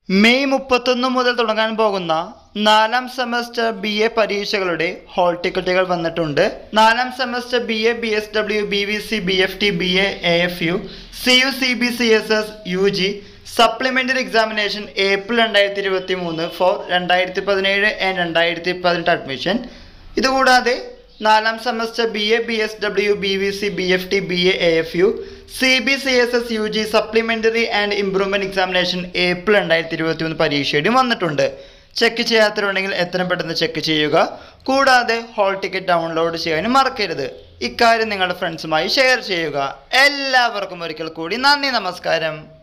May 31 മുതൽ തുടങ്ങാൻ പോകുന്ന 4ാം സെമസ്റ്റർ BA പരീക്ഷകളുടെ ഹോൾ ടിക്കറ്റുകൾ വന്നിട്ടുണ്ട്. 4ാം semester BA, BSW, BVC, BFT, BA, AFU, CU, CBCSS, UG supplementary examination April 2023 for 2017 and 2018 admission. ഇതുകൂടാതെ 4ാം semester BA, BSW, BVC, BFT, BA, AFU, CBCSS, UG supplementary and improvement examination April 2023 പരീക്ഷയും വന്നിട്ടുണ്ട്. Check ചെയ്യാത്തവരുണ്ടെങ്കിൽ എത്രയും പെട്ടെന്ന് check ചെയ്യുക. കൂടാതെ hall ticket download ചെയ്യാനും മറക്കരുത്. ഇക്കാര്യം നിങ്ങളുടെ ഫ്രണ്ട്സുമായി ഷെയർ ചെയ്യുക. എല്ലാവർക്കും ഒരിക്കൽ കൂടി നന്ദി, നമസ്കാരം.